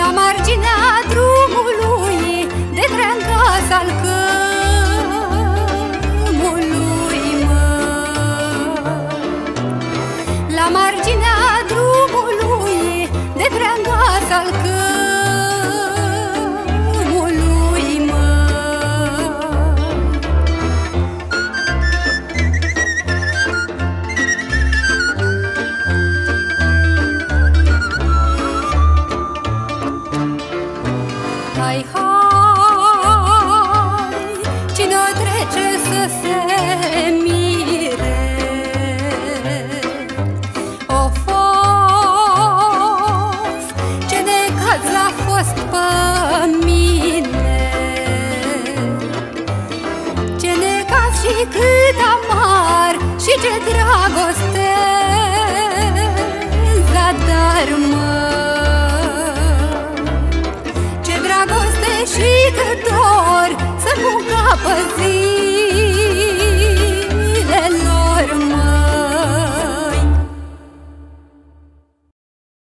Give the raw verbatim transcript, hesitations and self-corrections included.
La marginea drumului de dreanga al câmului, mă. La marginea drumului de dreanga al câmului, mă. Hai, hai, cine o trece să se mire. O fost, ce necaz a fost pe mine. Ce necaz și cât amar și ce dragoste zadar, mă. Și cât dor să-mi capăt zi.